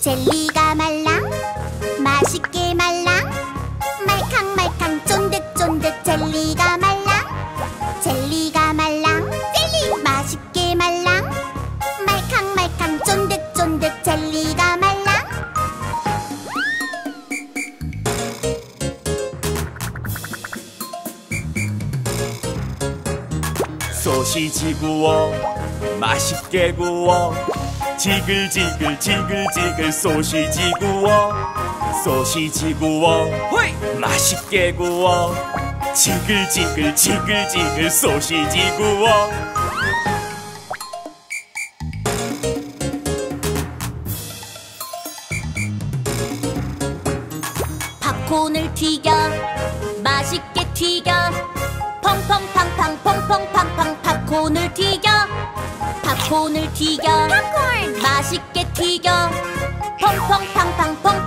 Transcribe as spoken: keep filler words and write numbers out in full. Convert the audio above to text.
젤리가 말랑 맛있게 말랑 말캉말캉 쫀득쫀득 젤리가 말랑 젤리가 말랑 젤리 맛있게 말랑 말캉말캉 쫀득쫀득 젤리가 말랑 소시지 구워 맛있게 구워 지글지글 지글지글 소시지 구워 소시지 구워 호이! 맛있게 구워 지글지글 지글지글 소시지 구워 팝콘을 튀겨 맛있게 튀겨 펑펑팡팡 펑펑팡팡 팝콘을 튀겨 팝콘을 튀겨 팝콘 맛있게 튀겨 펑펑팡팡 펑